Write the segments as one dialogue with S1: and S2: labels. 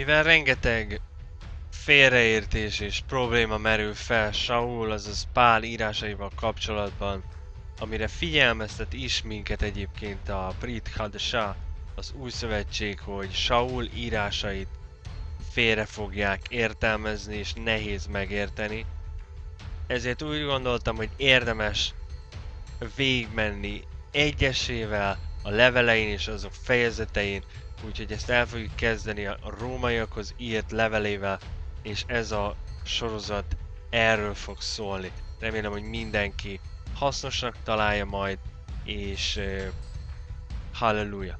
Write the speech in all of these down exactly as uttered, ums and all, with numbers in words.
S1: Mivel rengeteg félreértés és probléma merül fel Saul, azaz Pál írásaival kapcsolatban, amire figyelmeztet is minket egyébként a Brit Hadasha, az új szövetség, hogy Saul írásait félre fogják értelmezni és nehéz megérteni. Ezért úgy gondoltam, hogy érdemes végigmenni egyesével a levelein és azok fejezetein, úgyhogy ezt el fogjuk kezdeni a rómaiakhoz írt levelével, és ez a sorozat erről fog szólni. Remélem, hogy mindenki hasznosnak találja majd, és uh, halleluja!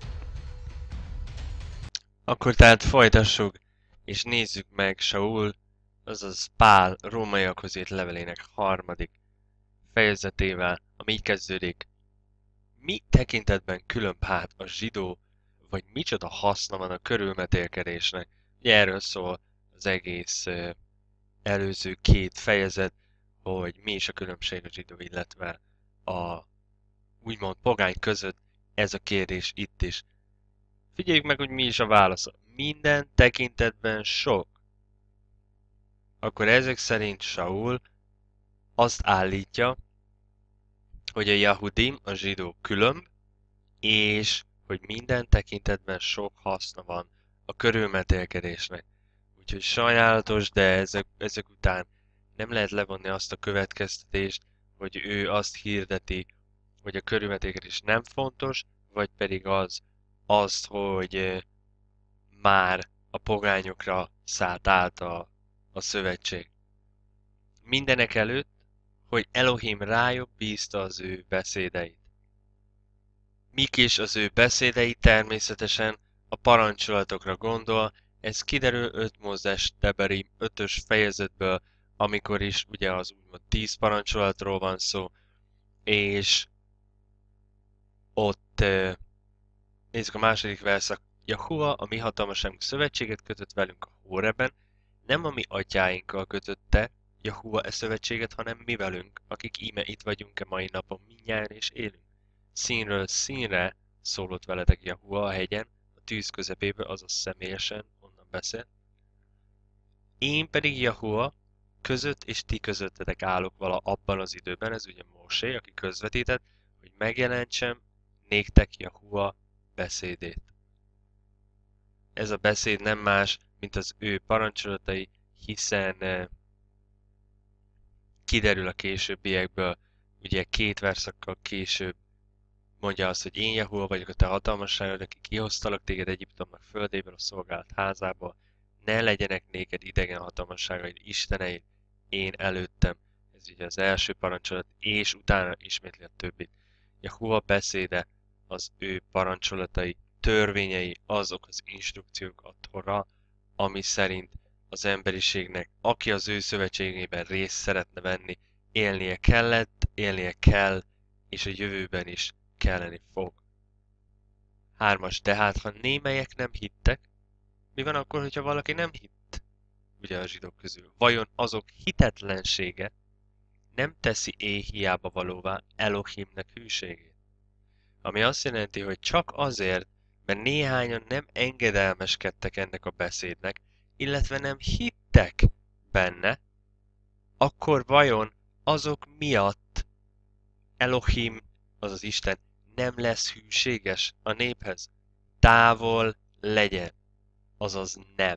S1: Akkor tehát folytassuk, és nézzük meg Saul, azaz Pál rómaiakhoz írt levelének harmadik fejezetével, ami így kezdődik. Mi tekintetben különb hát a zsidó, vagy micsoda haszna van a körülmetélkedésnek? Ugye erről szól az egész uh, előző két fejezet, hogy mi is a különbség a zsidó, illetve a úgymond pogány között, ez a kérdés itt is. Figyeljük meg, hogy mi is a válasz. Minden tekintetben sok. Akkor ezek szerint Saul azt állítja, hogy a Yahudim, a zsidók különb, és hogy minden tekintetben sok haszna van a körülmetélkedésnek. Úgyhogy sajnálatos, de ezek, ezek után nem lehet levonni azt a következtetést, hogy ő azt hirdeti, hogy a körülmetélkedés nem fontos, vagy pedig az, azt, hogy már a pogányokra szállt át a, a szövetség. Mindenek előtt, hogy Elohim rájuk bízta az ő beszédeit. Mik is az ő beszédei? Természetesen a parancsolatokra gondol, ez kiderül öt Mózes Deberim ötös fejezetből, amikor is ugye az úgymond tíz parancsolatról van szó, és ott nézzük a második verszak. Jahua, a mi hatalmaságunk szövetséget kötött velünk a Hóreben, nem a mi atyáinkkal kötötte Jahua e szövetséget, hanem mi velünk, akik íme itt vagyunk-e mai napon mindnyájan és élünk. Színről színre szólott veletek Jahua a hegyen, a tűz közepéből, azaz személyesen, onnan beszél. Én pedig Jahua között és ti közöttetek állok vala abban az időben, ez ugye Mósé, aki közvetített, hogy megjelentsem néktek Jahua beszédét. Ez a beszéd nem más, mint az ő parancsolatai, hiszen eh, kiderül a későbbiekből, ugye két verszakkal később mondja azt, hogy én Jahua vagyok a te hatalmasságod, aki kihoztalak téged Egyiptomnak földéből, a szolgálat házából, ne legyenek néked idegen hatalmasságaid, isteneid, én előttem. Ez ugye az első parancsolat, és utána ismétli a többit. Jahua beszéde, az ő parancsolatai, törvényei, azok az instrukciók, a Tora, ami szerint az emberiségnek, aki az ő szövetségében részt szeretne venni, élnie kellett, élnie kell, és a jövőben is kelleni fog. Hármas, tehát ha némelyek nem hittek, mi van akkor, hogyha valaki nem hitt? Ugye a zsidók közül. Vajon azok hitetlensége nem teszi éh-hiába valóvá Elohimnek hűségét? Ami azt jelenti, hogy csak azért, mert néhányan nem engedelmeskedtek ennek a beszédnek, illetve nem hittek benne, akkor vajon azok miatt Elohim, azaz Isten, nem lesz hűséges a néphez? Távol legyen, azaz nem.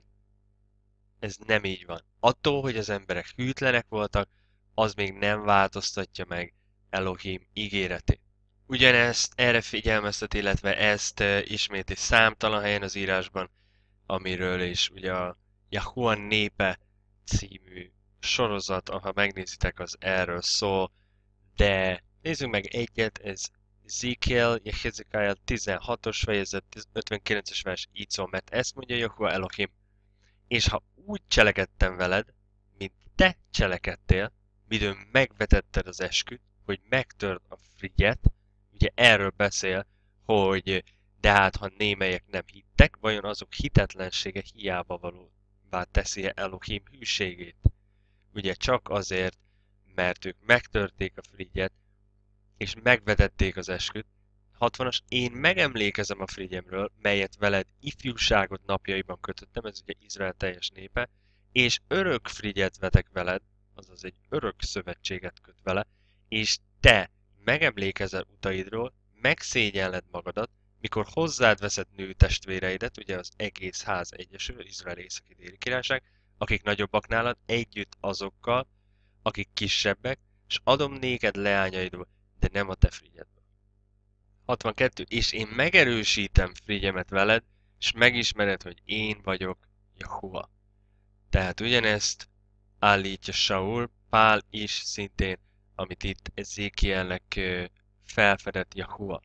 S1: Ez nem így van. Attól, hogy az emberek hűtlenek voltak, az még nem változtatja meg Elohim ígéretét. Ugyanezt erre figyelmeztet, illetve ezt uh, ismétli számtalan helyen az írásban, amiről is ugye a Jahua népe című sorozat, ha megnézitek, az erről szól, de nézzük meg egyet, ez Ezekiel, Jehezekiel tizenhatos fejezet, ötvenkilences vers így szól, mert ezt mondja Jahua Elohim. És ha úgy cselekedtem veled, mint te cselekedtél, midőn megvetetted az esküt, hogy megtörd a frigyet, ugye erről beszél, hogy de hát ha némelyek nem hittek, vajon azok hitetlensége hiába valóvá teszi Elohim hűségét? Ugye csak azért, mert ők megtörték a frigyet, és megvetették az esküt, hatvanas, én megemlékezem a frigyemről, melyet veled ifjúságod napjaiban kötöttem, ez ugye Izrael teljes népe, és örök frigyet vetek veled, azaz egy örök szövetséget köt vele, és te megemlékezel utaidról, megszégyelled magadat, mikor hozzád veszed nő testvéreidet, ugye az egész ház egyesül, Izrael északi déli királyság, akik nagyobbak nálad, együtt azokkal, akik kisebbek, és adom néked leányaidból, de nem a te frigyedből. hatvankettő. És én megerősítem frigyemet veled, és megismered, hogy én vagyok Jahua. Tehát ugyanezt állítja Saul, Pál is szintén, amit itt Ezékielnek felfedett Jahua.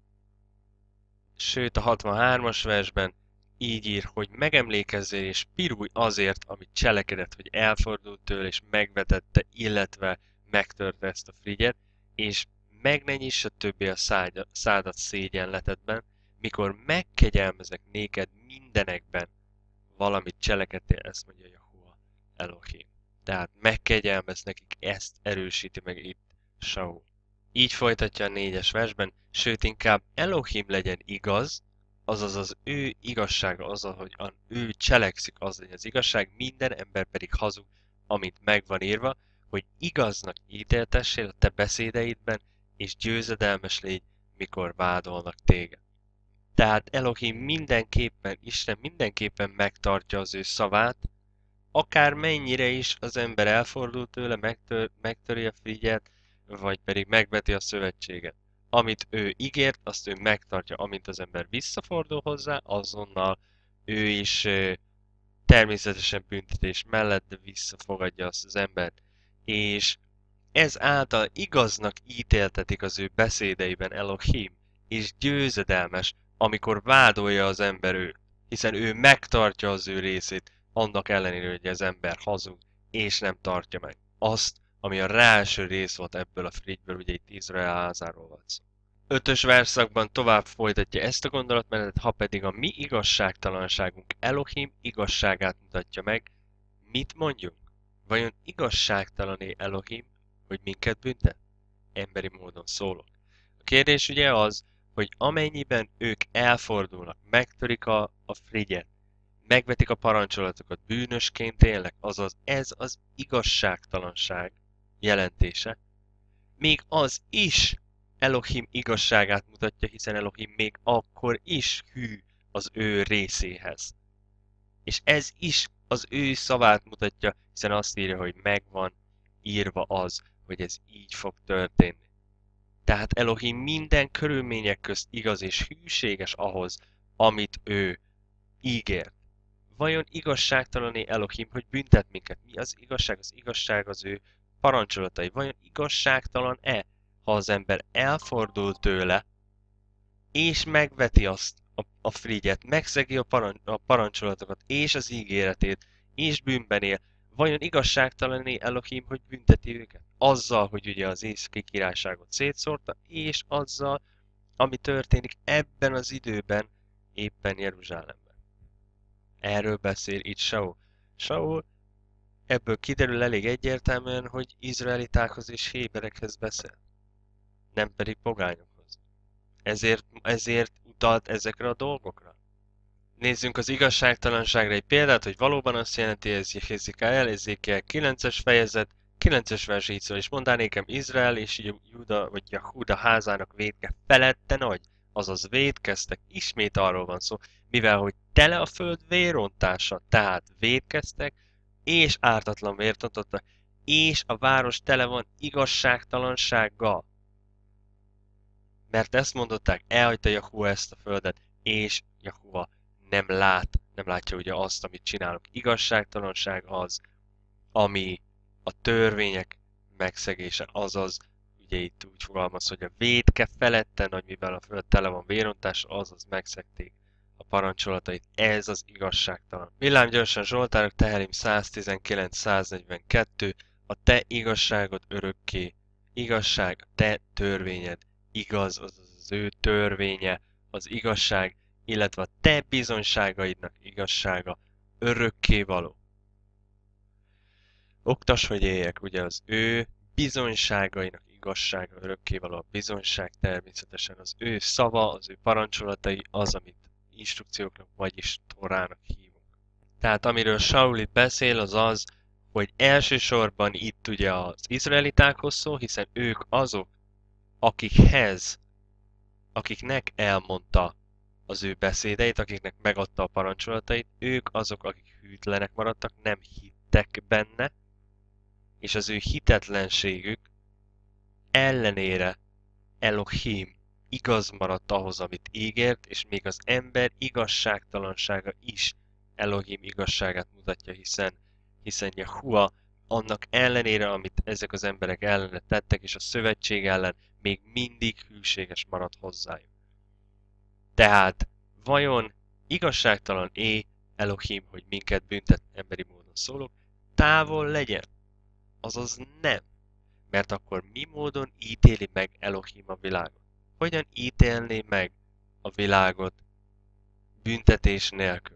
S1: Sőt, a hatvanhármas versben így ír, hogy megemlékezzél és pirulj azért, amit cselekedett, hogy elfordult tőle és megvetette, illetve megtörte ezt a frigyet, és meg ne nyissa többé a szádat szégyenletedben, mikor megkegyelmezek néked mindenekben, valamit cselekedtél, ezt mondja Jahua Elohim. Tehát megkegyelmez nekik, ezt erősíti meg itt Saul. Így folytatja a négyes versben, sőt inkább Elohim legyen igaz, azaz az ő igazsága, az, ahogyan ő cselekszik, az legyen az igazság, minden ember pedig hazug, amint megvan írva, hogy igaznak ítéltessél a te beszédeidben, és győzedelmes légy, mikor vádolnak téged. Tehát Elohim mindenképpen, Isten mindenképpen megtartja az ő szavát, akár mennyire is az ember elfordul tőle, megtör, megtöri a frigyet, vagy pedig megveti a szövetséget. Amit ő ígért, azt ő megtartja, amint az ember visszafordul hozzá, azonnal ő is természetesen büntetés mellett, de visszafogadja azt az embert. És ez által igaznak ítéltetik az ő beszédeiben Elohim, és győzedelmes, amikor vádolja az ember őt, hiszen ő megtartja az ő részét, annak ellenére, hogy az ember hazug, és nem tartja meg azt, ami a ráeső rész volt ebből a frigyből, ugye itt Izrael házáról volt szó. Ötös verszakban tovább folytatja ezt a gondolatmenetet, ha pedig a mi igazságtalanságunk Elohim igazságát mutatja meg, mit mondjunk? Vajon igazságtalan-e Elohim, hogy minket büntet? Emberi módon szólok. A kérdés ugye az, hogy amennyiben ők elfordulnak, megtörik a, a frigyet, megvetik a parancsolatokat, bűnösként élnek, azaz ez az igazságtalanság jelentése. Még az is Elohim igazságát mutatja, hiszen Elohim még akkor is hű az ő részéhez. És ez is az ő szavát mutatja, hiszen azt írja, hogy megvan írva az, hogy ez így fog történni. Tehát Elohim minden körülmények közt igaz és hűséges ahhoz, amit ő ígért. Vajon igazságtalan-e Elohim, hogy büntet minket? Mi az igazság? Az igazság az ő parancsolatai. Vajon igazságtalan-e, ha az ember elfordul tőle, és megveti azt a, a frigyet, megszegi a, parancs, a parancsolatokat, és az ígéretét, és bűnben él? Vajon igazságtalan-e Elohim, hogy bünteti őket? Azzal, hogy ugye az északi királyságot szétszórta, és azzal, ami történik ebben az időben, éppen Jeruzsálemben. Erről beszél itt Saul. Saul ebből kiderül elég egyértelműen, hogy izraelitákhoz és héberekhez beszél, nem pedig pogányokhoz. Ezért, ezért utalt ezekre a dolgokra. Nézzünk az igazságtalanságra egy példát, hogy valóban azt jelenti ez Jézikael, Ezékiel kilences fejezet, kilences vers így szól, és mondá nékem Izrael és Júda vagy Jahuda házának vétke felette nagy, azaz vétkeztek, ismét arról van szó, mivel hogy tele a föld vérontása, tehát vétkeztek, és ártatlan vért ontottak, és a város tele van igazságtalansággal. Mert ezt mondották, elhagyta Jahua ezt a földet, és Jahua nem lát, nem látja ugye azt, amit csinálunk. Igazságtalanság az, ami a törvények megszegése, azaz, ugye itt úgy fogalmaz, hogy a vétke felette nagy, mivel a föld tele van vérontás, azaz megszegték a parancsolatait. Ez az igazságtalan. Villám gyorsan Zsoltárok, Teherim száztizenkilenc száznegyvenkettő, a te igazságod örökké, igazság, a te törvényed, igaz, azaz az ő törvénye, az igazság, illetve a te bizonyságaidnak igazsága örökké való. Oktas, hogy éljek, ugye az ő bizonyságainak igazsága, örökkévaló a bizonyság, természetesen az ő szava, az ő parancsolatai, az, amit instrukcióknak, vagyis Tórának hívunk. Tehát amiről Saul itt beszél, az az, hogy elsősorban itt ugye az izraelitákhoz szól, hiszen ők azok, akikhez, akiknek elmondta az ő beszédeit, akiknek megadta a parancsolatait, ők azok, akik hűtlenek maradtak, nem hittek benne, és az ő hitetlenségük ellenére Elohim igaz maradt ahhoz, amit ígért, és még az ember igazságtalansága is Elohim igazságát mutatja, hiszen, hiszen Jehua annak ellenére, amit ezek az emberek ellene tettek, és a szövetség ellen még mindig hűséges maradt hozzájuk. Tehát vajon igazságtalan-é Elohim, hogy minket büntet, emberi módon szólok, távol legyen? Azaz nem. Mert akkor mi módon ítéli meg Elohim a világot? Hogyan ítélné meg a világot büntetés nélkül?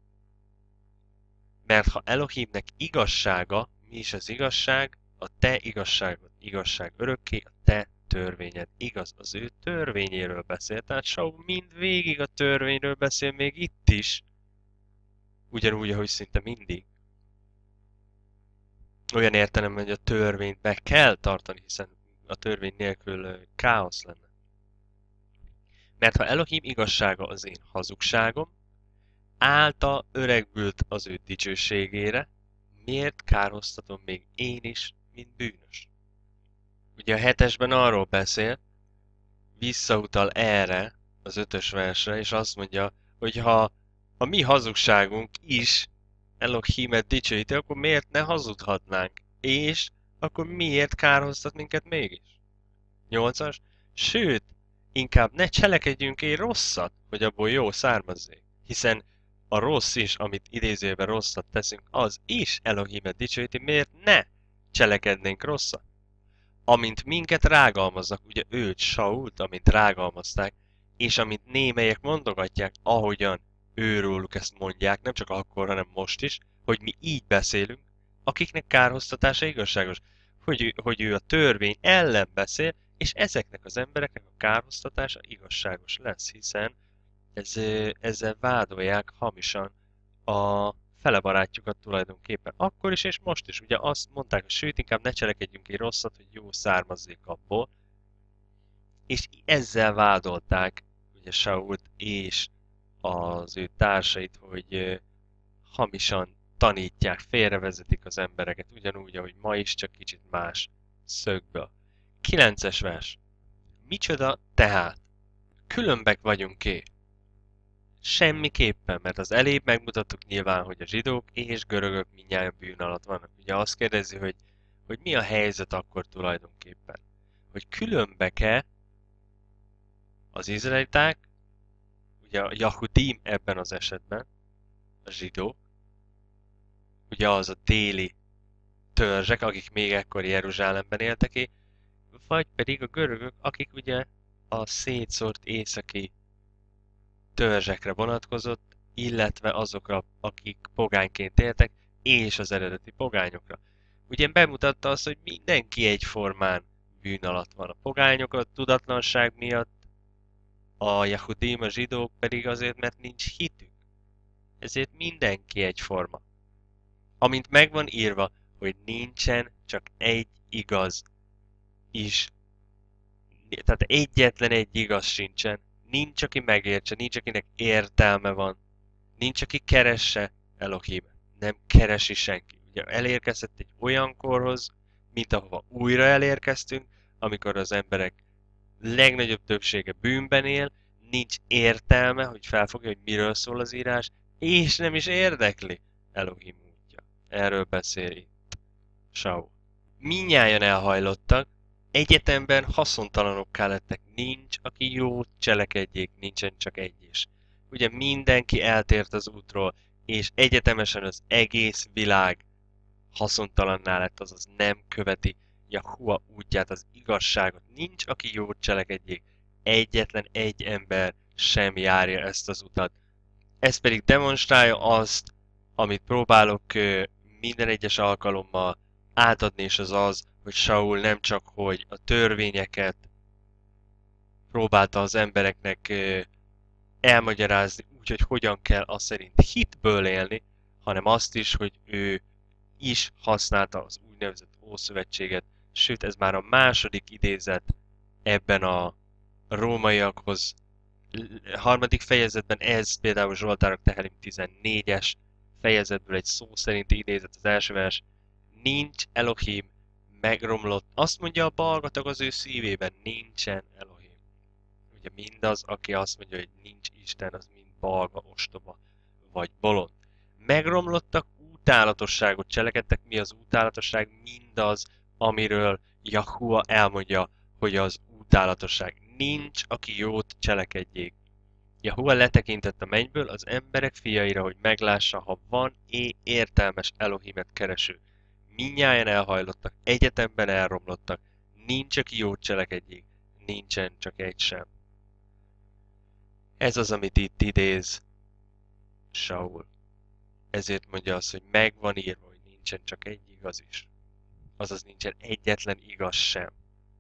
S1: Mert ha Elohimnek igazsága, mi is az igazság? A te igazságod, igazság örökké, a te törvényed. Igaz, az ő törvényéről beszél. Tehát Saul mind végig a törvényről beszél, még itt is. Ugyanúgy, ahogy szinte mindig. Olyan értelemben, hogy a törvényt be kell tartani, hiszen a törvény nélkül káosz lenne. Mert ha Elohim igazsága az én hazugságom, által öregbült az ő dicsőségére, miért kárhoztatom még én is, mint bűnös? Ugye a hetesben arról beszél, visszautal erre, az ötös versre, és azt mondja, hogy ha a mi hazugságunk is Elohimet dicsőíti, akkor miért ne hazudhatnánk? És akkor miért kárhoztat minket mégis? Nyolcas. Sőt, inkább ne cselekedjünk egy rosszat, hogy abból jó származzék. Hiszen a rossz is, amit idézőjelben rosszat teszünk, az is Elohimet dicsőíti, miért ne cselekednénk rosszat? Amint minket rágalmaznak, ugye őt, Sault, amint rágalmazták, és amint némelyek mondogatják, ahogyan őróluk ezt mondják, nem csak akkor, hanem most is, hogy mi így beszélünk, akiknek kárhoztatása igazságos, hogy ő, hogy ő a törvény ellen beszél, és ezeknek az embereknek a kárhoztatása igazságos lesz, hiszen ez, ezzel vádolják hamisan a fele barátjukat tulajdonképpen. Akkor is és most is. Ugye azt mondták, hogy sőt, inkább ne cselekedjünk egy rosszat, hogy jó származzék abból. És ezzel vádolták ugye Sault és az ő társait, hogy hamisan tanítják, félrevezetik az embereket, ugyanúgy, ahogy ma is, csak kicsit más szögből. Kilences vers. Micsoda tehát? Különbek vagyunk-e? Semmiképpen, mert az elébb megmutattuk nyilván, hogy a zsidók és görögök mindnyájan bűn alatt vannak. Ugye azt kérdezi, hogy, hogy mi a helyzet akkor tulajdonképpen. Hogy különbek-e az izraeliták, ugye a Jahudim ebben az esetben, a zsidók, ugye az a déli törzsek, akik még ekkor Jeruzsálemben éltek, vagy pedig a görögök, akik ugye a szétszórt északi törzsekre vonatkozott, illetve azokra, akik pogányként éltek, és az eredeti pogányokra. Ugye bemutatta azt, hogy mindenki egyformán bűn alatt van. A pogányok a tudatlanság miatt, a Jahudim, a zsidók pedig azért, mert nincs hitük. Ezért mindenki egyforma. Amint meg van írva, hogy nincsen csak egy igaz is. Tehát egyetlen egy igaz sincsen. Nincs, aki megértse, nincs, akinek értelme van. Nincs, aki keresse Elohim. Nem keresi senki. Ugye elérkezett egy olyan korhoz, mint ahova újra elérkeztünk, amikor az emberek legnagyobb többsége bűnben él, nincs értelme, hogy felfogja, hogy miről szól az írás, és nem is érdekli Elohim útja. Erről beszél itt Saul. Mindnyájan elhajlottak, egyetemben haszontalanokká lettek, nincs, aki jót cselekedjék, nincsen csak egy is. Ugye mindenki eltért az útról, és egyetemesen az egész világ haszontalanná lett, azaz nem követi Jahua útját, az igazságot. Nincs, aki jót cselekedjék, egyetlen egy ember sem járja ezt az utat. Ez pedig demonstrálja azt, amit próbálok minden egyes alkalommal átadni, és az az, hogy Saul nem csak, hogy a törvényeket próbálta az embereknek elmagyarázni úgy, hogy hogyan kell azt szerint hitből élni, hanem azt is, hogy ő is használta az úgynevezett Ószövetséget, sőt ez már a második idézet ebben a rómaiakhoz harmadik fejezetben, ez például Zsoltárok Tehelim tizennégyes fejezetből egy szó szerinti idézet, az első vers: nincs Elohim, megromlott. Azt mondja a balgatag az ő szívében, nincsen Elohim. Ugye mindaz, aki azt mondja, hogy nincs Isten, az mind balga, ostoba vagy bolond. Megromlottak, utálatosságot cselekedtek. Mi az utálatosság? Mindaz, amiről Jahua elmondja, hogy az utálatosság. Nincs, aki jót cselekedjék. Jahua letekintett a mennyből az emberek fiaira, hogy meglássa, ha van é értelmes Elohimet kereső. Mindnyájan elhajlottak, egyetemben elromlottak, nincs, aki jót cselekedjék, nincsen csak egy sem. Ez az, amit itt idéz Saul. Ezért mondja azt, hogy meg van írva, hogy nincsen csak egy igaz is. Azaz nincsen egyetlen igaz sem.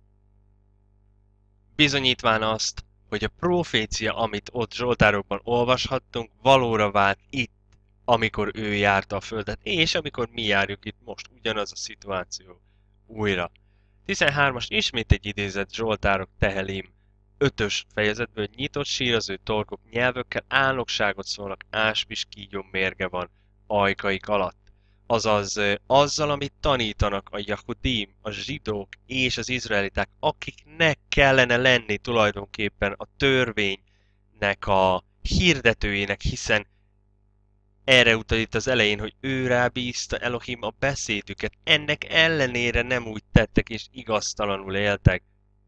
S1: Bizonyítván azt, hogy a profécia, amit ott Zsoltárokban olvashattunk, valóra vált itt, amikor ő járta a földet, és amikor mi járjuk itt most, ugyanaz a szituáció újra. tizenhármas ismét egy idézet Zsoltárok Tehelim ötös fejezetből: nyitott sír az ő torkok, nyelvökkel álnokságot szólnak, áspis kígyó mérge van ajkaik alatt. Azaz azzal, amit tanítanak a Jahudim, a zsidók és az izraeliták, akiknek kellene lenni tulajdonképpen a törvénynek a hirdetőjének, hiszen erre utal itt az elején, hogy ő rábízta Elohim a beszédüket. Ennek ellenére nem úgy tettek és igaztalanul éltek,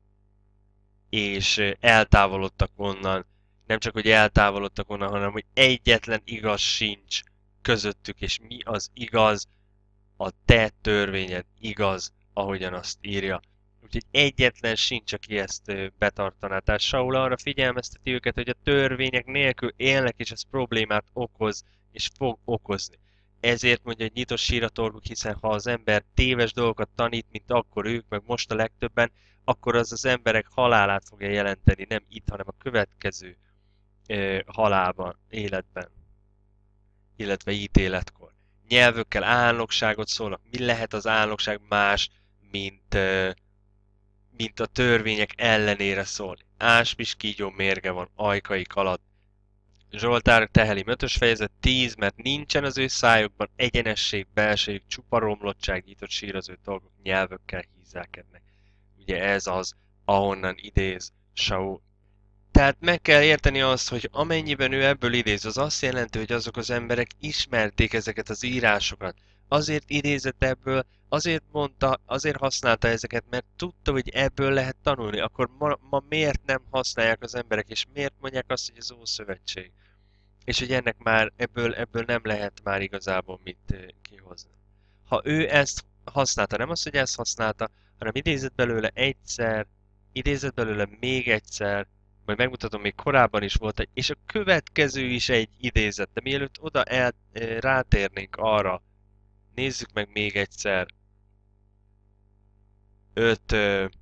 S1: és eltávolodtak onnan. Nem csak, hogy eltávolodtak onnan, hanem, hogy egyetlen igaz sincs közöttük, és mi az igaz? A te törvényed igaz, ahogyan azt írja. Úgyhogy egyetlen sincs, aki ezt betartaná. Tehát Saul arra figyelmezteti őket, hogy a törvények nélkül élnek, és ez problémát okoz, és fog okozni. Ezért mondja, hogy nyitott sír a torkuk, hiszen ha az ember téves dolgokat tanít, mint akkor ők, meg most a legtöbben, akkor az az emberek halálát fogja jelenteni, nem itt, hanem a következő e, halálban, életben, illetve ítéletkor. Nyelvökkel álnokságot szólnak. Mi lehet az álnokság más, mint, e, mint a törvények ellenére szólni? Áspis kígyó mérge van ajkaik alatt. Zsoltár Tehelim ötös fejezet tíz, mert nincsen az ő szájukban egyenesség, belsejük, csupa romlottság, nyitott sír az ő torkok, nyelvökkel hízelkednek. Ugye ez az, ahonnan idéz Saul. Tehát meg kell érteni azt, hogy amennyiben ő ebből idéz, az azt jelenti, hogy azok az emberek ismerték ezeket az írásokat. Azért idézett ebből, azért mondta, azért használta ezeket, mert tudta, hogy ebből lehet tanulni. Akkor ma, ma miért nem használják az emberek, és miért mondják azt, hogy az Ószövetség? És hogy ennek már ebből, ebből nem lehet már igazából mit kihozni. Ha ő ezt használta, nem az, hogy ezt használta, hanem idézett belőle egyszer, idézett belőle még egyszer, majd megmutatom, még korábban is volt egy, és a következő is egy idézet, de mielőtt oda el, rátérnénk arra, nézzük meg még egyszer öt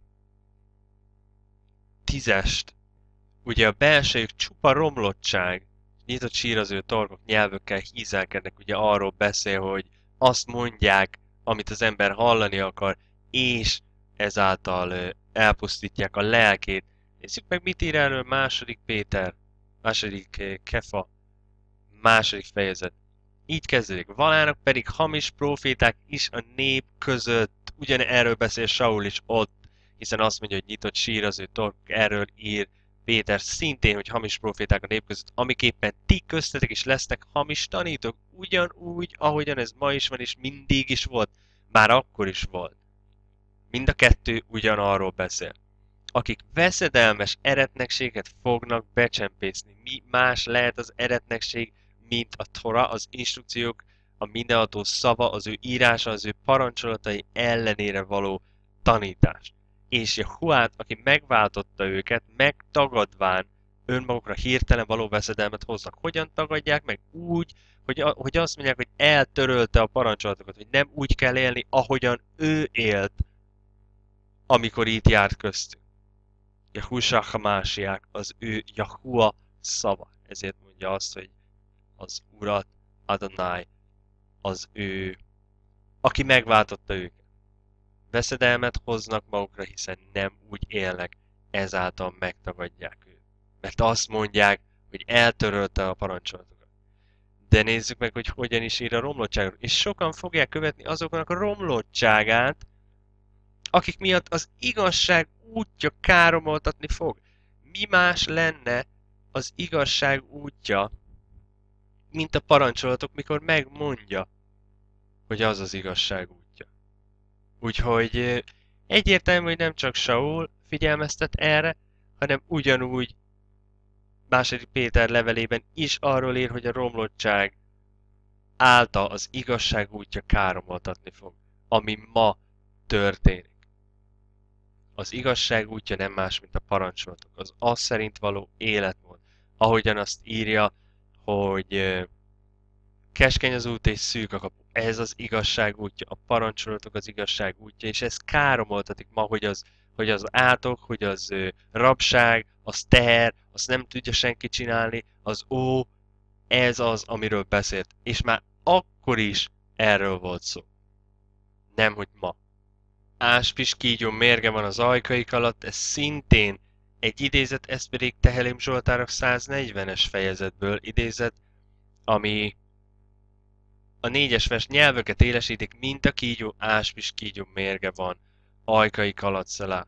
S1: tízest. Ugye a belsejük csupa romlottság, nyitott sír az ő torkok, nyelvökkel hízelkednek, ugye arról beszél, hogy azt mondják, amit az ember hallani akar, és ezáltal elpusztítják a lelkét. Nézzük meg, mit ír erről második Péter, második Kefa, második fejezet. Így kezdődik. Valának pedig hamis próféták is a nép között. Ugyan erről beszél Saul is ott, hiszen azt mondja, hogy nyitott sír az ő torkok, erről ír Péter szintén, hogy hamis proféták a nép között, amiképpen ti köztetek is lesznek hamis tanítók, ugyanúgy, ahogyan ez ma is van, és mindig is volt, már akkor is volt. Mind a kettő ugyanarról beszél. Akik veszedelmes eretnekséget fognak becsempészni. Mi más lehet az eretnekség, mint a Tora, az instrukciók, a mindenható szava, az ő írása, az ő parancsolatai ellenére való tanítás. És Jehuát, aki megváltotta őket, megtagadván önmagukra hirtelen való veszedelmet hoznak. Hogyan tagadják meg? Úgy, hogy, a, hogy azt mondják, hogy eltörölte a parancsolatokat, hogy nem úgy kell élni, ahogyan ő élt, amikor itt járt köztünk. Jahusha Hamásiák, az ő Jahua szava. Ezért mondja azt, hogy az Urat, Adonai, az ő, aki megváltotta őket. Veszedelmet hoznak magukra, hiszen nem úgy élnek, ezáltal megtagadják őt. Mert azt mondják, hogy eltörölte a parancsolatokat. De nézzük meg, hogy hogyan is ír a romlottságról. És sokan fogják követni azoknak a romlottságát, akik miatt az igazság útja káromoltatni fog. Mi más lenne az igazság útja, mint a parancsolatok, mikor megmondja, hogy az az igazság útja. Úgyhogy egyértelmű, hogy nem csak Saul figyelmeztet erre, hanem ugyanúgy második Péter levelében is arról ír, hogy a romlottság által az igazság útja káromoltatni fog, ami ma történik. Az igazság útja nem más, mint a parancsolatok, az az szerint való életmód. Ahogyan azt írja, hogy keskeny az út és szűk a kapu. Ez az igazság útja, a parancsolatok az igazság útja, és ez káromoltatik ma, hogy az, hogy az átok, hogy az rabság, az teher, azt nem tudja senki csinálni, az ó, ez az, amiről beszélt. És már akkor is erről volt szó. Nem, hogy ma. Áspis kígyó mérge van az ajkaik alatt, ez szintén egy idézet, ez pedig Tehelim Zsoltárok száznegyvenes fejezetből idézet, ami a négyes vers nyelvöket élesítik, mint a kígyó, áspis kígyó mérge van ajkaik alatt szelá.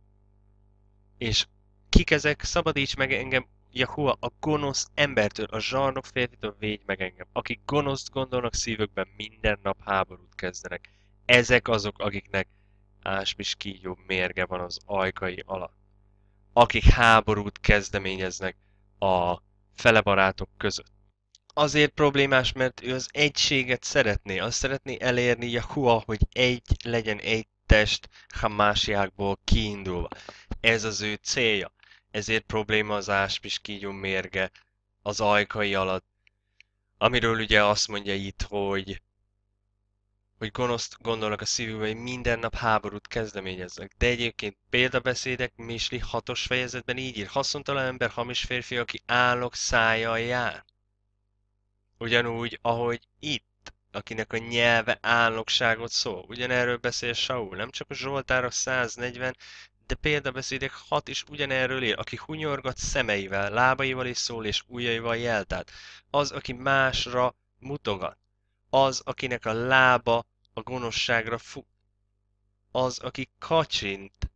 S1: És kik ezek? Szabadíts meg engem, Jahua, a gonosz embertől, a zsarnok férfitől védj meg engem. Akik gonoszt gondolnak szívükben, minden nap háborút kezdenek. Ezek azok, akiknek áspis kígyó mérge van az ajkai alatt. Akik háborút kezdeményeznek a felebarátok között. Azért problémás, mert ő az egységet szeretné. Azt szeretné elérni Jahua, hogy egy legyen egy test Hamásiákból kiindulva. Ez az ő célja. Ezért probléma az áspis kígyó mérge az ajkai alatt. Amiről ugye azt mondja itt, hogy hogy gonoszt gondolnak a szívükben, hogy minden nap háborút kezdeményeznek. De egyébként példabeszédek Misli hatos fejezetben így ír. Haszontalan ember, hamis férfi, aki állok szájjal jár. Ugyanúgy, ahogy itt, akinek a nyelve álnokságot szól. Ugyanerről beszél Saul, nem csak a Zsoltárok száznegyven, de példabeszédek hat is ugyanerről él, aki hunyorgat szemeivel, lábaival is szól, és ujjaival jeltát. Az, aki másra mutogat. Az, akinek a lába a gonoszságra fut. Az, aki kacsint,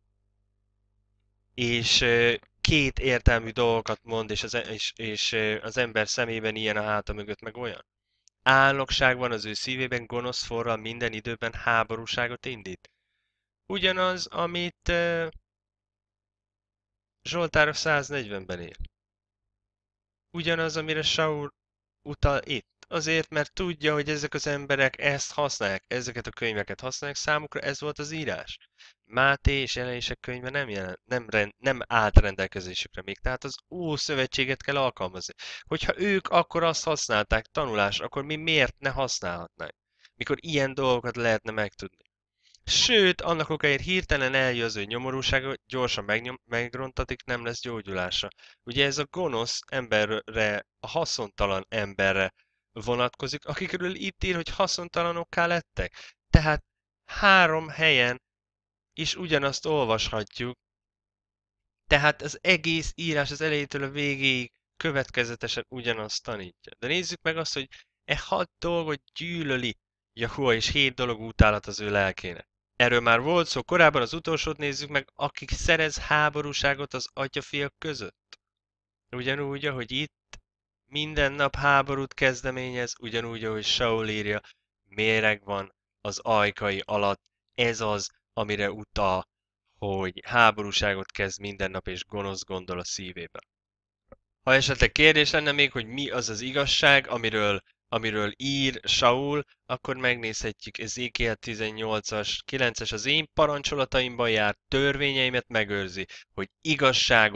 S1: és két értelmű dolgokat mond, és az, és, és az ember szemében ilyen a háta mögött meg olyan. Álnokság van az ő szívében, gonosz forral minden időben háborúságot indít. Ugyanaz, amit uh, Zsoltárok száznegyvenben él. Ugyanaz, amire Saul utal itt. Azért, mert tudja, hogy ezek az emberek ezt használják, ezeket a könyveket használják, számukra ez volt az írás. Máté és Jelenések könyve nem, jelen, nem, rend, nem állt rendelkezésükre még, tehát az Ószövetséget kell alkalmazni. Hogyha ők akkor azt használták tanulás, akkor mi miért ne használhatnánk? Mikor ilyen dolgokat lehetne megtudni. Sőt, annak okáért hirtelen eljön az ő nyomorúsága, gyorsan megnyom, megrontatik, nem lesz gyógyulása. Ugye ez a gonosz emberre, a haszontalan emberre vonatkozik, akikről itt ír, hogy haszontalanokká lettek. Tehát három helyen is ugyanazt olvashatjuk. Tehát az egész írás az elejétől a végéig következetesen ugyanazt tanítja. De nézzük meg azt, hogy e hat dolgot gyűlöli Jahua, és hét dolog utálat az ő lelkének. Erről már volt szó korábban, az utolsót nézzük meg, akik szerez háborúságot az atyafiak között. Ugyanúgy, ahogy itt minden nap háborút kezdeményez, ugyanúgy, ahogy Saul írja, méreg van az ajkai alatt. Ez az, amire utal, hogy háborúságot kezd minden nap, és gonosz gondol a szívében. Ha esetleg kérdés lenne még, hogy mi az az igazság, amiről, amiről ír Saul, akkor megnézhetjük Ezékiel tizennyolcas, kilences, az én parancsolataimban jár, törvényeimet megőrzi, hogy igazságot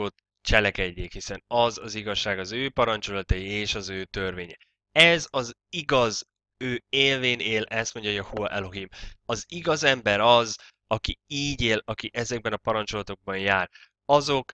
S1: cselekedjék, hiszen az az igazság, az ő parancsolatai és az ő törvénye. Ez az igaz, ő élvén él, ezt mondja Jahua Elohim. Az igaz ember az, aki így él, aki ezekben a parancsolatokban jár. Azok,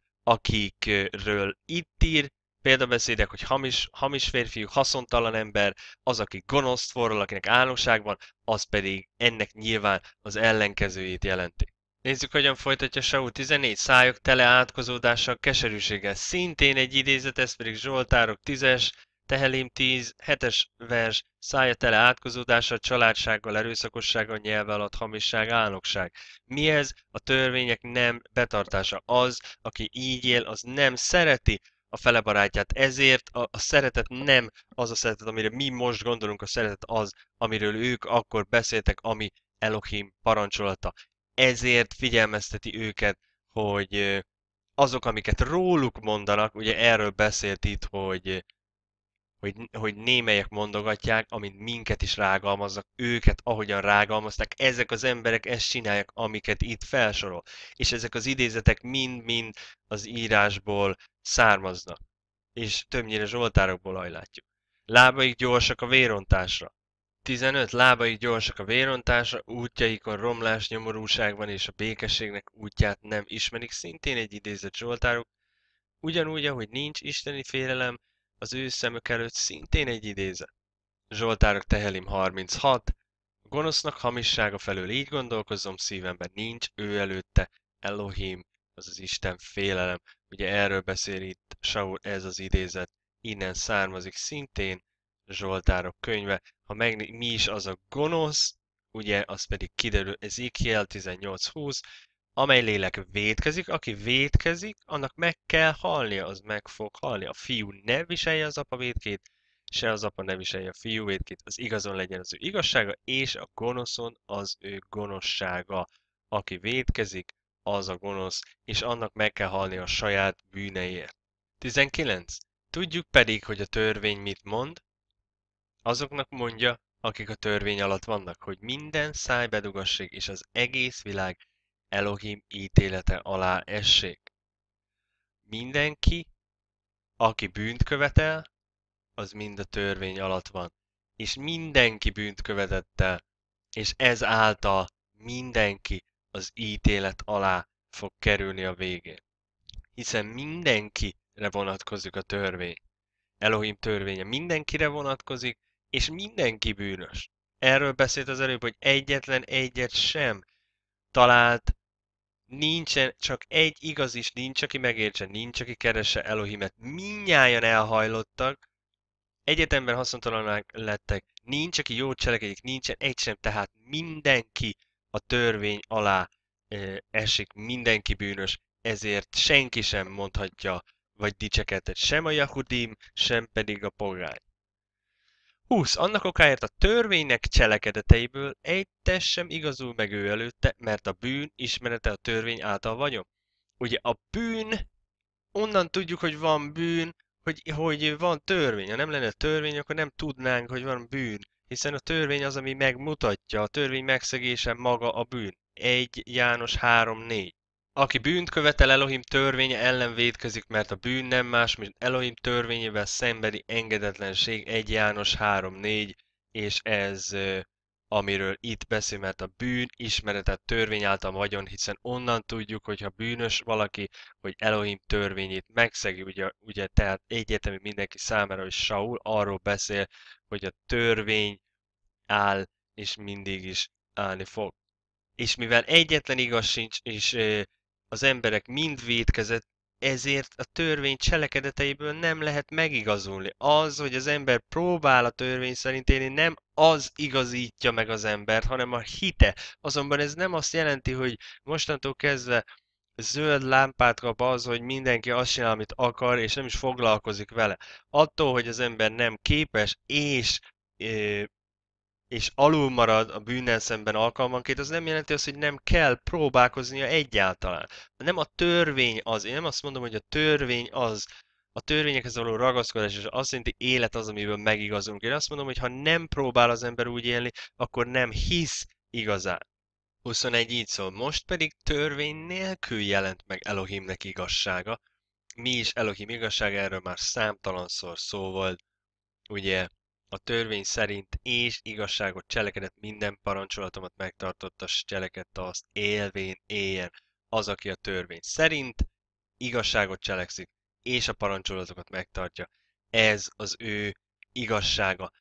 S1: akikről itt ír, példabeszédek, hogy hamis, hamis férfiú, haszontalan ember, az, aki gonoszt forral, akinek álnokság van, az pedig ennek nyilván az ellenkezőjét jelenti. Nézzük, hogyan folytatja Saul tizennégy szájok tele átkozódással, keserűséggel. Szintén egy idézet, ez pedig Zsoltárok tízes, Tehelim tíz, hetes vers, szája tele átkozódással, családsággal, erőszakossággal, nyelve alatt hamisság, álnokság. Mi ez? A törvények nem betartása. Az, aki így él, az nem szereti a fele barátját. Ezért a, a szeretet nem az a szeretet, amire mi most gondolunk, a szeretet az, amiről ők akkor beszéltek, ami Elohim parancsolata. Ezért figyelmezteti őket, hogy azok, amiket róluk mondanak, ugye erről beszélt itt, hogy, hogy, hogy némelyek mondogatják, amint minket is rágalmaznak, őket ahogyan rágalmazták, ezek az emberek ezt csinálják, amiket itt felsorol. És ezek az idézetek mind-mind az írásból származnak. És többnyire zsoltárokból ajlátjuk. Lábaik gyorsak a vérontásra. tizenöt Lábaik gyorsak a vérontásra, útjaikon romlás, nyomorúság van, és a békességnek útját nem ismerik. Szintén egy idézett zsoltárok. Ugyanúgy, ahogy nincs isteni félelem az ő szemük előtt, szintén egy idézet. Zsoltárok Tehelim harminchat. A gonosznak hamissága felől így gondolkozom szívemben, nincs ő előtte Elohim, az az Isten félelem. Ugye erről beszél itt Saul, ez az idézet, innen származik szintén Zsoltárok könyve. Ha meg mi is az a gonosz, ugye az pedig kiderül Ezékiel tizennyolc húsz, amely lélek vétkezik, aki vétkezik, annak meg kell halnia, az meg fog halni. A fiú ne viselje az apa vétkét, se az apa ne viselje a fiú vétkét, az igazon legyen az ő igazsága, és a gonoszon az ő gonoszsága. Aki vétkezik, az a gonosz, és annak meg kell halni a saját bűneiért. tizenkilenc Tudjuk pedig, hogy a törvény mit mond? Azoknak mondja, akik a törvény alatt vannak, hogy minden szájbedugassék és az egész világ Elohim ítélete alá essék. Mindenki, aki bűnt követel, az mind a törvény alatt van. És mindenki bűnt követett el, és ezáltal mindenki az ítélet alá fog kerülni a végén. Hiszen mindenkire vonatkozik a törvény. Elohim törvénye mindenkire vonatkozik, és mindenki bűnös. Erről beszélt az előbb, hogy egyetlen egyet sem talált, nincsen, csak egy igaz is nincs, aki megértse, nincs, aki keresse Elohimet. Mindnyájan elhajlottak, egyetemben haszontalanák lettek, nincs, aki jót cselekedik, nincsen egy sem, tehát mindenki a törvény alá e, esik, mindenki bűnös, ezért senki sem mondhatja, vagy dicsekedhet, sem a Jahudim, sem pedig a pogány. húsz Annak okáért a törvénynek cselekedeteiből egy test sem igazul meg ő előtte, mert a bűn ismerete a törvény által vagyon. Ugye a bűn, onnan tudjuk, hogy van bűn, hogy, hogy van törvény. Ha nem lenne törvény, akkor nem tudnánk, hogy van bűn. Hiszen a törvény az, ami megmutatja, a törvény megszegése maga a bűn. egy János három négy Aki bűnt követel, Elohim törvénye ellen vétkezik, mert a bűn nem más, mint Elohim törvényével szembeni engedetlenség. egy János három négy és ez amiről itt beszél, mert a bűn ismeretet törvény által vagyon, hiszen onnan tudjuk, hogyha bűnös valaki, hogy Elohim törvényét megszegi, ugye, ugye tehát egyértelmű mindenki számára, hogy Saul arról beszél, hogy a törvény áll, és mindig is állni fog. És mivel egyetlen igaz sincs, és az emberek mind vétkezett, ezért a törvény cselekedeteiből nem lehet megigazulni. Az, hogy az ember próbál a törvény szerint élni, nem az igazítja meg az embert, hanem a hite. Azonban ez nem azt jelenti, hogy mostantól kezdve zöld lámpát kap az, hogy mindenki azt csinál, amit akar, és nem is foglalkozik vele. Attól, hogy az ember nem képes, és és alul marad a bűnnel szemben alkalmanként, az nem jelenti azt, hogy nem kell próbálkoznia egyáltalán. Nem a törvény az, én nem azt mondom, hogy a törvény az, a törvényekhez való ragaszkodás, és azt jelenti élet az, amiből megigazulunk. Én azt mondom, hogy ha nem próbál az ember úgy élni, akkor nem hisz igazán. huszonegy így szól, most pedig törvény nélkül jelent meg Elohimnek igazsága, Mi is Elohim igazság, erről már számtalanszor szó volt. Ugye a törvény szerint és igazságot cselekedett, minden parancsolatomat megtartotta, s cselekedte azt, élvén éljen az, aki a törvény szerint igazságot cselekszik, és a parancsolatokat megtartja. Ez az ő igazsága.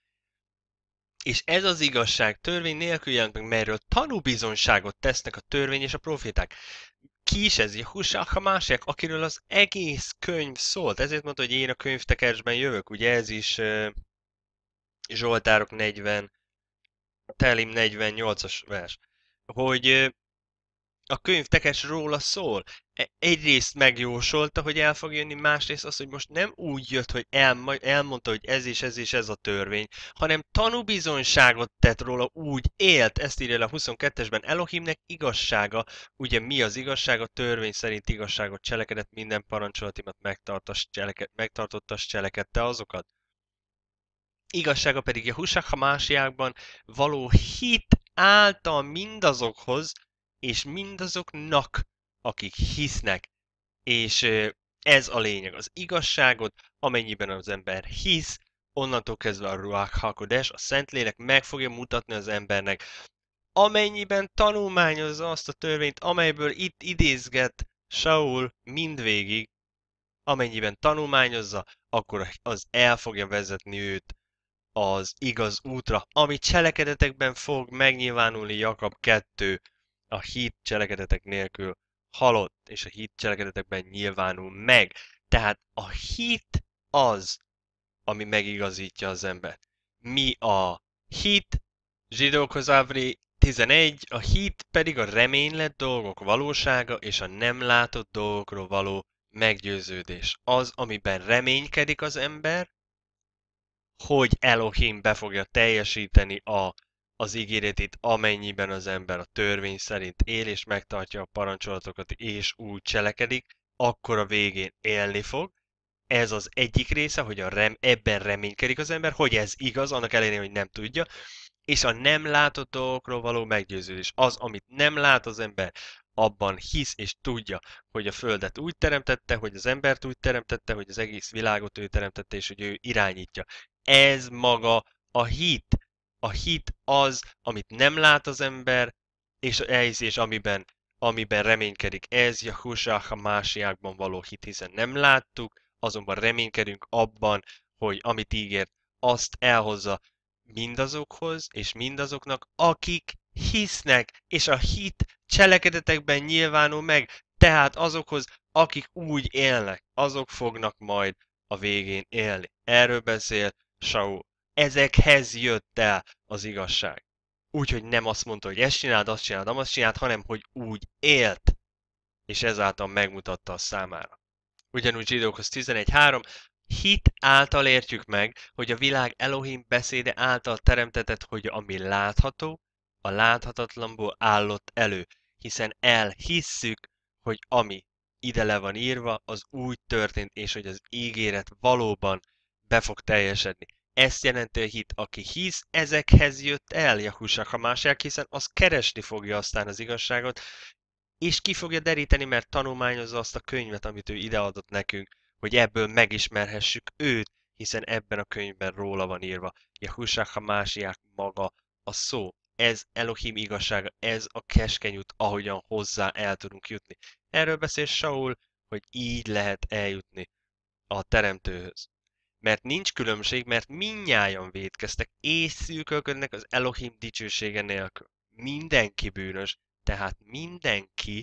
S1: És ez az igazság törvény nélkül jelent meg, melyről tanúbizonyságot tesznek a törvény és a proféták. Ki is ez? Jehusá Hamásják, akiről az egész könyv szólt. Ezért mondta, hogy én a könyvtekercsben jövök. Ugye ez is uh, Zsoltárok negyven, Telim negyvennyolcas vers. Hogy uh, a könyvtekercs róla szól. Egyrészt megjósolta, hogy el fog jönni, másrészt az, hogy most nem úgy jött, hogy el, elmondta, hogy ez és ez és ez a törvény, hanem tanúbizonyságot tett róla, úgy élt. Ezt írja le a huszonkettesben. Elohimnek igazsága. Ugye mi az igazság? A törvény szerint igazságot cselekedett, minden parancsolatimat megtartottas, cselekedte azokat. Igazsága pedig Jehusá Hamásjákban való hit által mindazokhoz, és mindazoknak, akik hisznek. És ez a lényeg. Az igazságot, amennyiben az ember hisz, onnantól kezdve a Ruach HaKodesh, a Szentlélek meg fogja mutatni az embernek, amennyiben tanulmányozza azt a törvényt, amelyből itt idézget Saul mindvégig, amennyiben tanulmányozza, akkor az el fogja vezetni őt az igaz útra, ami cselekedetekben fog megnyilvánulni. Jakab kettő, a hit cselekedetek nélkül halott, és a hit cselekedetekben nyilvánul meg. Tehát a hit az, ami megigazítja az embert. Mi a hit? Zsidókhoz Ávri tizenegy, a hit pedig a reménylett dolgok valósága és a nem látott dolgokról való meggyőződés. Az, amiben reménykedik az ember, hogy Elohim be fogja teljesíteni a, az ígéretét, amennyiben az ember a törvény szerint él, és megtartja a parancsolatokat, és úgy cselekedik, akkor a végén élni fog. Ez az egyik része, hogy a rem, ebben reménykedik az ember, hogy ez igaz, annak ellenére, hogy nem tudja, és a nem látott dolgokról való meggyőződés. Az, amit nem lát az ember, abban hisz és tudja, hogy a Földet úgy teremtette, hogy az embert úgy teremtette, hogy az egész világot ő teremtette, és hogy ő irányítja. Ez maga a hit. A hit az, amit nem lát az ember, és elhisz, és amiben, amiben reménykedik. Ez Jehusá Hamásjákban való hit, hiszen nem láttuk, azonban reménykedünk abban, hogy amit ígért, azt elhozza mindazokhoz, és mindazoknak, akik hisznek, és a hit cselekedetekben nyilvánul meg, tehát azokhoz, akik úgy élnek, azok fognak majd a végén élni. Erről beszél Saul. Ezekhez jött el az igazság. Úgyhogy nem azt mondta, hogy ezt csináld, azt csináld, azt csináld, hanem hogy úgy élt, és ezáltal megmutatta a számára. Ugyanúgy Zsidókhoz tizenegy három, hit által értjük meg, hogy a világ Elohim beszéde által teremtetett, hogy ami látható, a láthatatlanból állott elő, hiszen elhisszük, hogy ami ide le van írva, az úgy történt, és hogy az ígéret valóban be fog teljesedni. Ezt jelenti a hit, aki hisz, ezekhez jött el Jehusá Hamásják, hiszen az keresni fogja aztán az igazságot, és ki fogja deríteni, mert tanulmányozza azt a könyvet, amit ő ideadott nekünk, hogy ebből megismerhessük őt, hiszen ebben a könyvben róla van írva. Jehusá Hamásják maga a szó. Ez Elohim igazsága, ez a keskeny út, ahogyan hozzá el tudunk jutni. Erről beszél Saul, hogy így lehet eljutni a teremtőhöz. Mert nincs különbség, mert mindnyájan vétkeztek, és szűkölködnek az Elohim dicsősége nélkül. Mindenki bűnös, tehát mindenki